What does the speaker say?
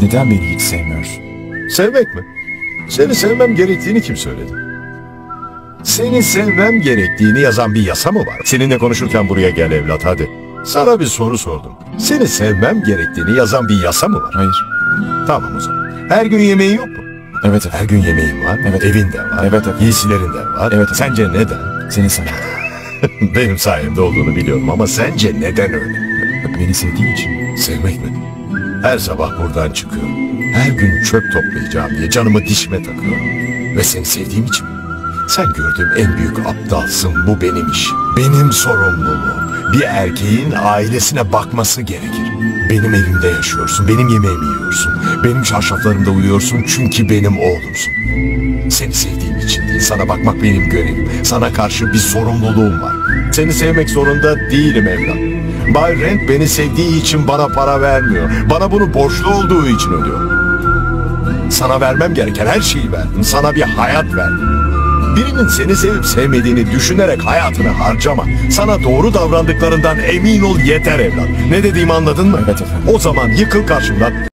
Neden beni hiç sevmiyorsun? Sevmek mi? Seni sevmem gerektiğini kim söyledi? Seni sevmem gerektiğini yazan bir yasa mı var? Seninle konuşurken buraya gel evlat, hadi. Sana bir soru sordum. Seni sevmem gerektiğini yazan bir yasa mı var? Hayır. Tamam o zaman. Her gün yemeğin yok mu? Evet Her efendim. gün yemeğin var. Evet. Evin de var. Evet efendim. Giysilerin de var. Evet efendim. Sence neden? Seni sevdim. Benim sayemde olduğunu biliyorum ama sence neden öyle? Beni sevdiğin için. Sevmek mi? Her sabah buradan çıkıyorum. Her gün çöp toplayacağım diye canımı dişime takıyorum. Ve seni sevdiğim için mi? Sen gördüğüm en büyük aptalsın, bu benim işim. Benim sorumluluğum. Bir erkeğin ailesine bakması gerekir. Benim evimde yaşıyorsun, benim yemeğimi yiyorsun. Benim çarşaflarımda uyuyorsun çünkü benim oğlumsun. Seni sevdiğim için değil, sana bakmak benim görevim. Sana karşı bir sorumluluğum var. Seni sevmek zorunda değilim evlat. Bay Rand beni sevdiği için bana para vermiyor. Bana bunu borçlu olduğu için ödüyor. Sana vermem gereken her şeyi verdim. Sana bir hayat verdim. Birinin seni sevip sevmediğini düşünerek hayatını harcama. Sana doğru davrandıklarından emin ol yeter evlat. Ne dediğimi anladın mı? Evet efendim. O zaman yıkıl karşımdan.